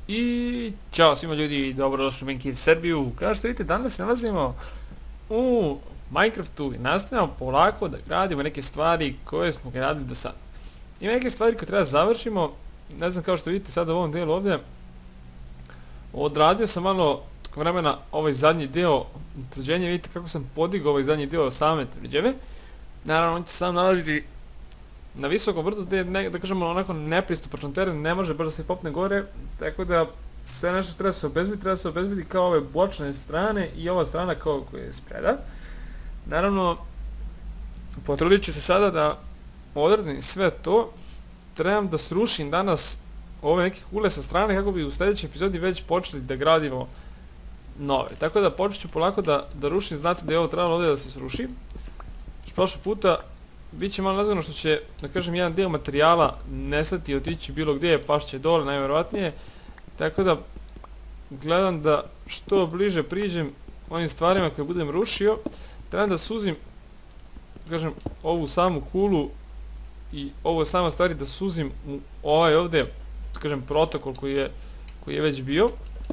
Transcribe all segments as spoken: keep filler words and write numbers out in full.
I ćao svima ljudi, dobrodošli u Minecraft Srbiju. Kao što vidite, danas se nalazimo u Minecraftu i nastavljamo polako da gradimo neke stvari koje smo gradili do sada. Ima neke stvari koje treba završimo, ne znam, kao što vidite sad u ovom dijelu ovdje. Odradio sam malo toko vremena ovaj zadnji dio tvrđenja, vidite kako sam podigao ovaj zadnji dio same tvrđave. Naravno, on će sam nalaziti na visokom vrtu gdje je, da kažemo, onako nepristupačan teren, ne može baš da se popne gore, tako da sve nešto treba se obezbiti, treba se obezbiti kao ove bočne strane i ova strana kao koja je spreda. Naravno, potrudit ću se sada da odradim sve to. Trebam da srušim danas ove neke kule sa strane kako bi u sljedećem epizodi već počeli da gradimo nove. Tako da počet ću polako da, da rušim, znate da je ovo trebalo ovdje da se sruši. Prošle puta bit će malo nezgodno što će, da kažem, jedan dio materijala nestati i otići bilo gdje, pašće dole najvjerojatnije. Tako da gledam da što bliže priđem ovim stvarima koje budem rušio. Trebam da suzim, da kažem, ovu samu kulu i ovo samo stvari da suzim u ovaj ovdje, da kažem, protokol koji je, koji je već bio.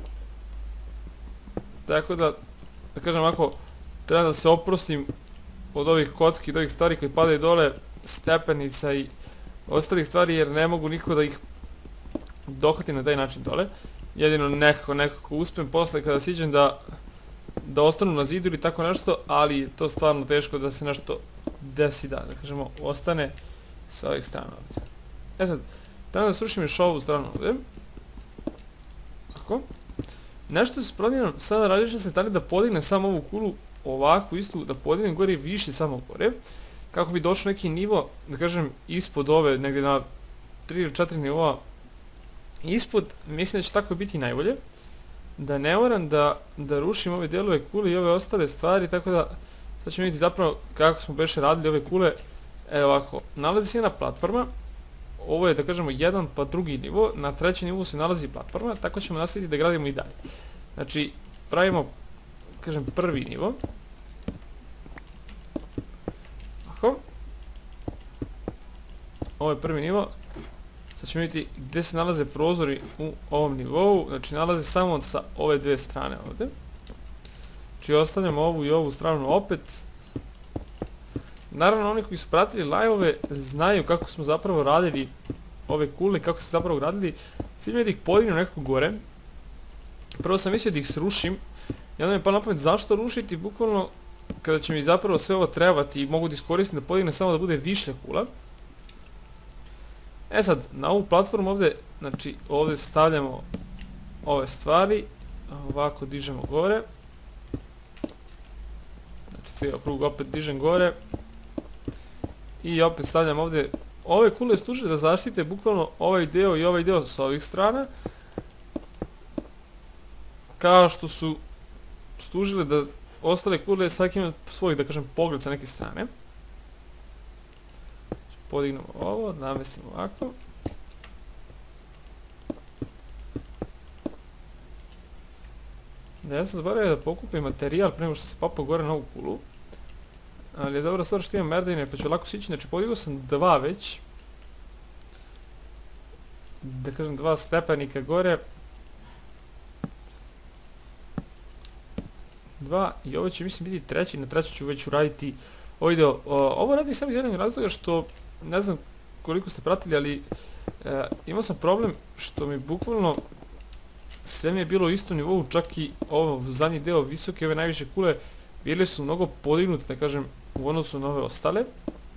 Tako da, da kažem ovako, trebam da se oprostim od ovih kocki, od ovih stvari koji padaju dole, stepenica i ostalih stvari, jer ne mogu niko da ih dohvati na taj način dole. Jedino nekako, nekako uspem posle kada siđem da da ostanu na zidu ili tako nešto, ali je to stvarno teško da se nešto desi, da, da kažemo, ostane sa ovih strana ovdje. E sad, treba da srušim još ovu stranu ovdje. Tako. Nešto se promjenom, sada različite se stane da podigne samo ovu kulu ovako istu, da podignem gore i više samo gore, kako bi došao neki nivo, da kažem, ispod ove, negdje na tri ili četiri nivoa ispod. Mislim da će tako biti najbolje, da ne moram da, da rušim ove dijelove kule i ove ostale stvari, tako da sad ćemo vidjeti zapravo kako smo beše radili ove kule. Evo ovako, nalazi se jedna platforma, ovo je, da kažemo, jedan pa drugi nivo, na trećem nivu se nalazi platforma, tako ćemo nastaviti da gradimo i dalje. Znači, pravimo, kažem, prvi nivo. Ovako. Ovo je prvi nivo. Sad ćemo vidjeti gdje se nalaze prozori u ovom nivou. Znači, nalaze samo sa ove dvije strane ovdje. Znači, ostavljamo ovu i ovu stranu opet. Naravno, oni koji su pratili live-ove znaju kako smo zapravo radili ove kule, kako se zapravo radili. Cilj je da ih podignem nekako gore. Prvo sam mislio da ih srušim. I onda mi je pa na pamet zašto rušiti, bukvalno kada će mi zapravo sve ovo trebati i mogu da iskoristim da podigne samo da bude više kula. E sad, na ovu platformu ovdje, znači ovdje stavljamo ove stvari, ovako dižemo gore. Znači cijeli krug opet dižem gore. I opet stavljam ovdje, ove kule služe da zaštite bukvalno ovaj deo i ovaj deo s ovih strana. Kao što su služile da ostale kule svaki ima svoj, da kažem, pogled sa neke strane. Podignemo ovo, namestimo ovako. Da, ja sam zaboravio da pokupim materijal prije nego što se popao gore na ovu kulu. Ali je dobra stvar što imam merdine pa ću lako sići, znači podigao sam dva već. Da kažem, dva stepenika gore. Dva i ovo će, mislim, biti treći, na treći ću već uraditi ovaj deo. Ovo radim samo iz jednog razloga što, ne znam koliko ste pratili, ali e, imao sam problem što mi bukvalno sve mi je bilo u istom nivou, čak i ovo zadnji deo visoke, ove najviše kule, bile su mnogo podignute, da kažem, u odnosu na ove ostale.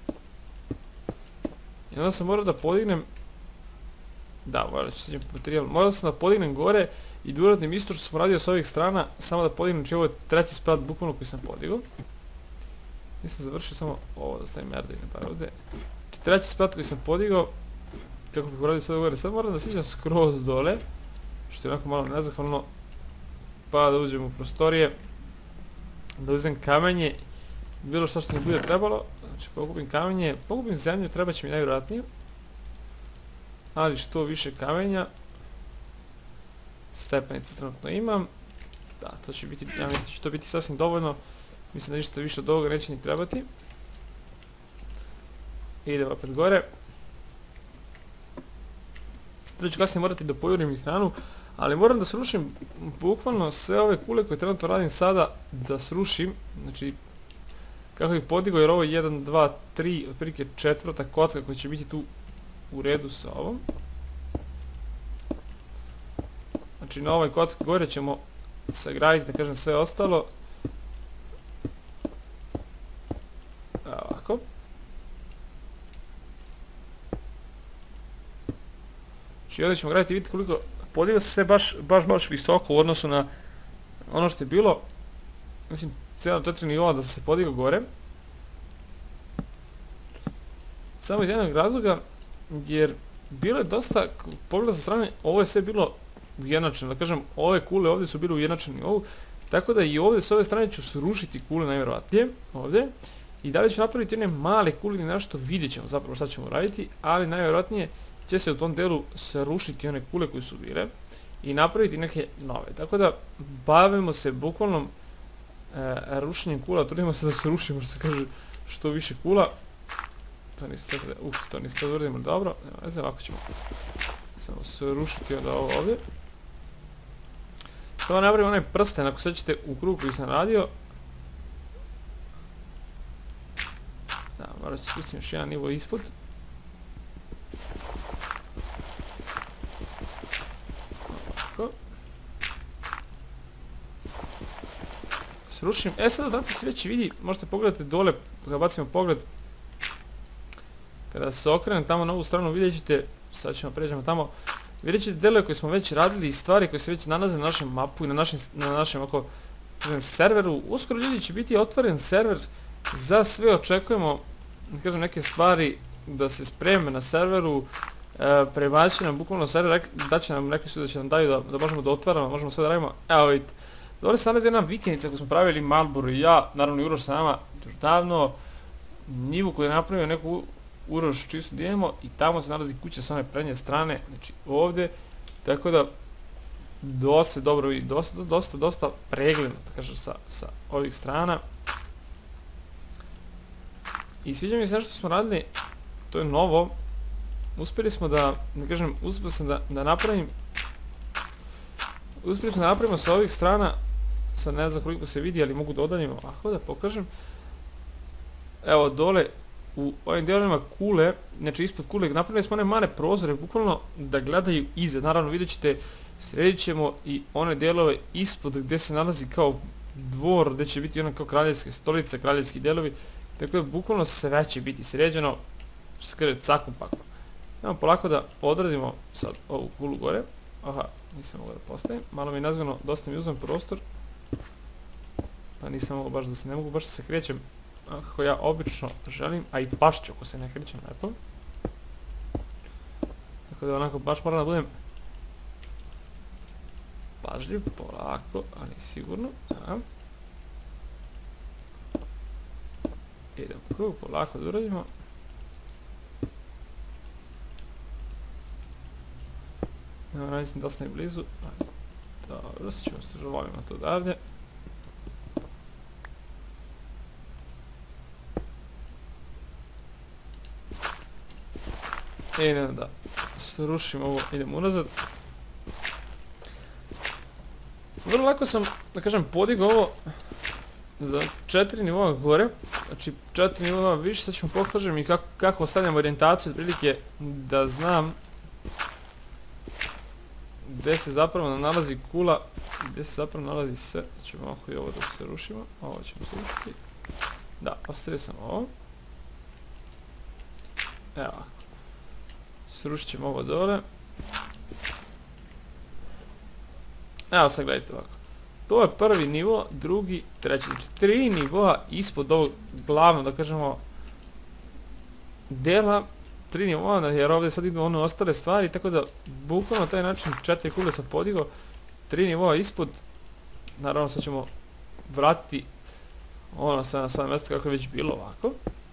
I onda sam morao da podignem, da, morat ću sađem materijal, morao sam da podignem gore i da uradim isto što sam radio s ovih strana, samo da podignem, znači ovo je treći sprat bukvalno koji sam podigao. Nisam završio, samo ovo da stavim merdine par ovdje. Znači treći sprat koji sam podigao, kako bih uradio s ovdje gore, sad moram da siđem skroz dole, što je onako malo nezahvalno, pa da uđem u prostorije, da uzem kamenje, bilo što što mi bude trebalo, znači pokupim kamenje, pokupim zemlju, treba će mi najvjerojatnije, ali što više kamenja, stepenice trenutno imam, da, to će biti, ja mislim da će to biti sasvim dovoljno, mislim da ništa više od ovoga neće ni trebati. Idem opet gore. Treba ću kasnije morati da pojurim i hranu, Ali moram da srušim bukvalno sve ove kule koje trenutno radim sada, da srušim, znači kako ih podigao, jer ovo je jedan, dva, tri, otprilike četvrta kocka koja će biti tu u redu sa ovom. Znači na ovoj kocki gore ćemo sagraditi, da kažem, sve ostalo. Ovako. Znači ovdje ćemo graditi, vidite koliko podiga se sve baš, baš, baš visoko u odnosu na ono što je bilo. Mislim, cijela četiri nivoa da se podigao gore. Samo iz jednog razloga, jer bilo je dosta, pogleda sa strane, ovo je sve bilo ujednačeno, da kažem, ove kule ovdje su bile ujednačene ovu, tako da i ovdje s ove strane ću srušiti kule najvjerovatnije, ovdje, i dalje ću napraviti jedne male kule ili nešto, vidjet ćemo zapravo šta ćemo raditi, ali najvjerojatnije će se u tom delu srušiti one kule koje su bile i napraviti neke nove, tako da bavimo se bukvalnom e, rušenjem kula, trudimo se da se rušimo, što se kaže, što više kula. To niste tako da, uf, to niste da uradimo dobro, nema veze, ovako ćemo samo srušiti onda ovo ovdje. Samo napravimo onaj prsten, ako sećate, u krugu koji sam radio. Da, morat ću spustim još jedan nivo ispod. Ovako. Srušim, e sad odatle se već vidi, možete pogledati dole, kada bacimo pogled. Kada se okrenem tamo na ovu stranu, vidjet ćete, sad ćemo pređemo tamo, vidjet ćete delove koje smo već radili i stvari koje se već nalaze na našem mapu i na našem, na našem oko, serveru. Uskoro ljudi će biti otvoren server za sve, očekujemo, da kažem, neke stvari da se spreme na serveru, e, prebaći nam bukvalno server, da će nam, rekli su da će nam daju da, da možemo da otvaramo, možemo sve da radimo. Evo vidite, dole se nalazi jedna vikendica koju smo pravili Malboro i ja, naravno i Uroš sa nama, još davno, njivu koju je napravio neku Uroš čisto da imamo, i tamo se nalazi kuća sa one prednje strane, znači ovdje, tako da dosta dobro vidi, dosta, dosta, dosta pregledno, da kažem, sa, sa ovih strana. I sviđa mi se nešto što smo radili, to je novo, uspjeli smo da, da kažem, uspio sam da, da napravim, uspjeli smo da napravimo sa ovih strana, sad ne znam koliko se vidi, ali mogu da odaljim ovako da pokažem. Evo dole, u ovim dijelovima kule, znači ispod kule, napravili smo one male prozore, bukvalno da gledaju iza. Naravno vidjet ćete, sredit ćemo i one dijelove ispod gdje se nalazi kao dvor, gdje će biti ono kao kraljevske stolice, kraljevski dijelovi, tako da bukvalno sve će biti sređeno, što se kaže, cakom pakom. Evo polako da odradimo sad ovu kulu gore. Aha, nisam mogao da postavim, malo mi je nazvano, dosta mi uzmem prostor, pa nisam mogao baš da se, ne mogu baš da se krećem kako ja obično želim, a i baš ću ako se ne krećem lepo. Tako da onako baš moram da budem pažljiv, polako, ali sigurno. Ja. Idemo krug, polako da uradimo. Evo, raditi dosta i blizu, ali dobro, sad ćemo se žavolimo to odavdje. Idemo da srušimo ovo, idemo unazad. Vrlo lako sam, da kažem, podigao ovo za četiri nivoa gore, znači četiri nivoa više, sad ćemo pokažem i kako, kako ostavljam orijentaciju, otprilike da znam gdje se zapravo nalazi kula, gdje se zapravo nalazi sve. Sad ćemo ovako i ovo da se rušimo, ovo ćemo srušiti. Da, ostavio sam ovo. Evo ovako. Srušit ćemo ovo dole. Evo sad gledajte ovako. To je prvi nivo, drugi, treći. Znači tri nivoa ispod ovog glavnog, da kažemo, dela. Tri nivoa, jer ovdje sad idu one ostale stvari, tako da bukvalno na taj način četiri kule sam podigao. Tri nivoa ispod. Naravno sad ćemo vratiti ono sve na svoje mjesto kako je već bilo ovako.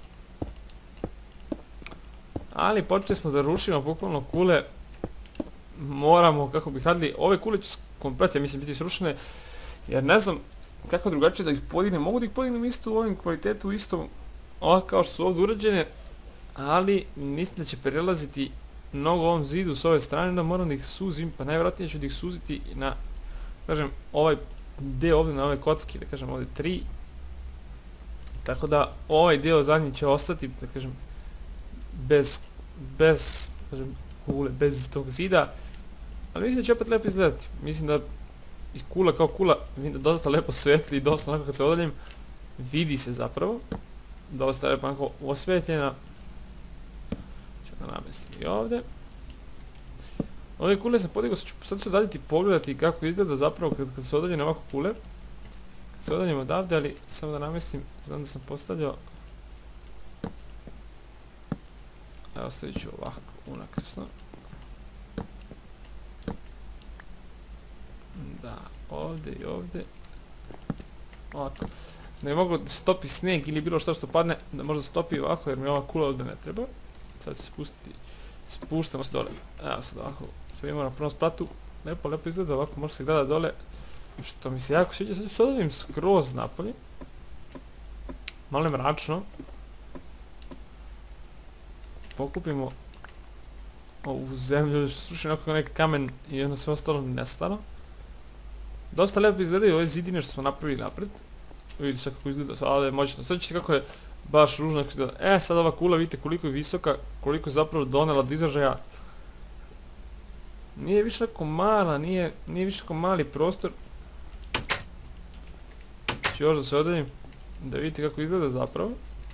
Ali počeli smo da rušimo bukvalno kule. Moramo, kako bih radili, ove kule će kompletno, mislim, biti srušene, jer ne znam kako drugačije da ih podignem. Mogu da ih podignem isto u ovim kvalitetu, isto ovako kao što su ovdje urađene, ali mislim da će prelaziti mnogo u ovom zidu s ove strane, da moram da ih suzim, pa najvjerojatnije ću da ih suziti na, kažem, ovaj deo ovdje na ove kocki, da kažem ovdje tri. Tako da ovaj deo zadnji će ostati, da kažem, bez, bez, da kažem, kule, bez tog zida. Ali mislim da će opet lepo izgledati. Mislim da i kula kao kula dosta lepo svetli i dosta onako kad se odaljim vidi se zapravo. Dosta lepo onako osvetljena. Ću da namestim i ovdje. Ove kule sam podigao, sad ću udaljiti pogledati kako izgleda zapravo kad, kad se odaljim ovako kule. Kad se odaljim odavde, ali samo da namestim, znam da sam postavljao. Evo ostavit ću ovako unakrsno. Da, ovdje i ovdje. Ovako. Da je moglo da stopi snijeg ili bilo što što padne, da možda stopi ovako jer mi ova kula ovdje ne treba. Sad ću se spustiti, spuštamo se dole. Evo sad ovako, sve imamo na prvom spratu. Lepo, lepo izgleda, ovako može se gleda dole. Što mi se jako sviđa, sad ću se odavim skroz napolje. Malo je mračno. Pokupimo ovu zemlju, slušaj onako neki kamen i ono sve ostalo nestalo. Dosta lepo izgledaju ove zidine što smo napravili napred. Vidite sad kako izgleda, sada je moćno. Sad ćete kako je baš ružno kako izgleda. E, sad ova kula vidite koliko je visoka, koliko je zapravo donela do izražaja. Nije više tako mala, nije, nije više tako mali prostor. Ću još da se odaljim, da vidite kako izgleda zapravo.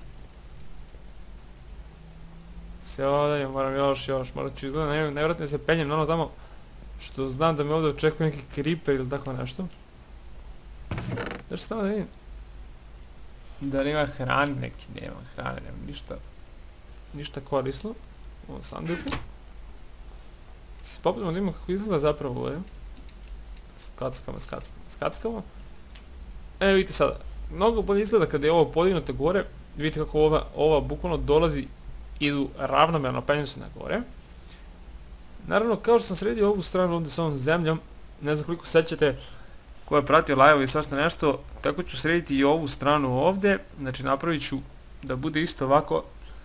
Se odaljim, moram još, još, morat ću izgledati, nevjerojatno se penjem na ono tamo. Što znam da me ovdje očekuje neki creeper ili tako nešto. Znači samo da vidim. Da li ima hrane, neki nema hrane, nema ništa. Ništa korisno. U ovom sanduku. Popnemo da vidimo kako izgleda zapravo ovdje. Skackamo, skackamo, skackamo. Evo vidite sada. Mnogo bolje izgleda kada je ovo podignuto gore. Vidite kako ova, ova bukvalno dolazi, idu ravnomerno, penju se na gore. Naravno, kao što sam sredio ovu stranu ovdje s ovom zemljom, ne znam koliko sećate ko je pratio live i svašta nešto, tako ću srediti i ovu stranu ovdje, znači napravit ću da bude isto ovako,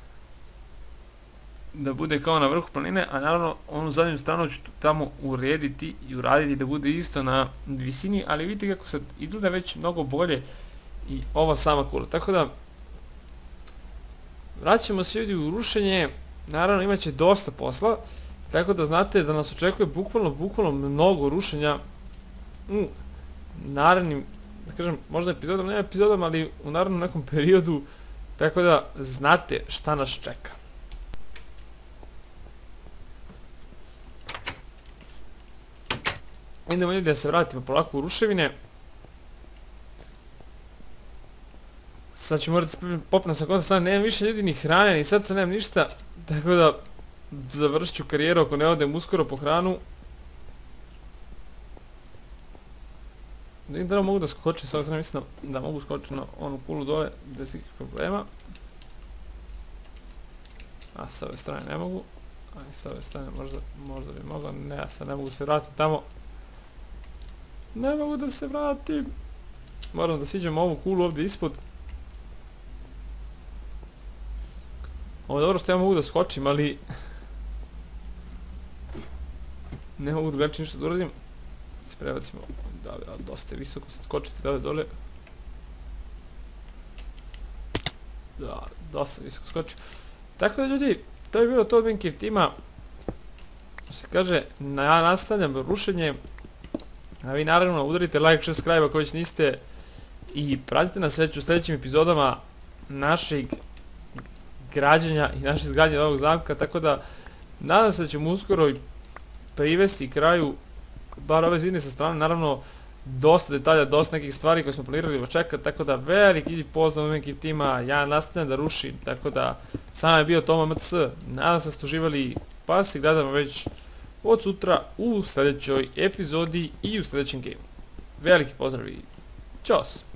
da bude kao na vrhu planine, a naravno onu zadnju stranu ću tamo urediti i uraditi da bude isto na visini, ali vidite kako sad izgleda već mnogo bolje i ova sama kula, tako da vraćamo se ljudi u rušenje, naravno imat će dosta posla. Tako da znate da nas očekuje bukvalno, bukvalno mnogo rušenja u narednim, da kažem, možda epizodama, ne epizodama, ali u narednom nekom periodu, tako da znate šta nas čeka. Idemo ljudi da se vratimo polako u ruševine. Sad ću morati popnem sa konta strane, nemam više ljudi ni hrane, ni srca, nemam ništa, tako da završit ću karijeru ako ne odem uskoro po hranu. Da vidim da li mogu da skočim, sad sam mislim da mogu skočiti na onu kulu dole bez ikakvih problema. A s ove strane ne mogu. A i s ove strane možda, možda bi mogao, ne, ja sad ne mogu se vratiti tamo. Ne mogu da se vratim. Moram da siđem ovu kulu ovdje ispod. Ovo je dobro što ja mogu da skočim, ali ne mogu drugačije ništa da uradim. Se prebacimo, da, da, dosta je visoko sad skočiti da dole. Da, dosta visoko skoči. Tako da ljudi, to je bilo to od Minecraft tima. Se kaže, ja nastavljam rušenje. A vi naravno udarite like, subscribe ako već niste. I pratite nas već u sljedećim epizodama našeg građenja i naše izgradnje ovog zamka, tako da nadam se da ćemo uskoro privesti kraju bar ove zidine sa strane, naravno dosta detalja, dosta nekih stvari koje smo planirali očekati, tako da veliki pozdrav Minecraft tima, ja nastavljam da rušim, tako da sam je bio Toma M C, nadam se da ste uživali, pa se gledamo već od sutra u sljedećoj epizodi i u sljedećem gameu. Veliki pozdrav i čos!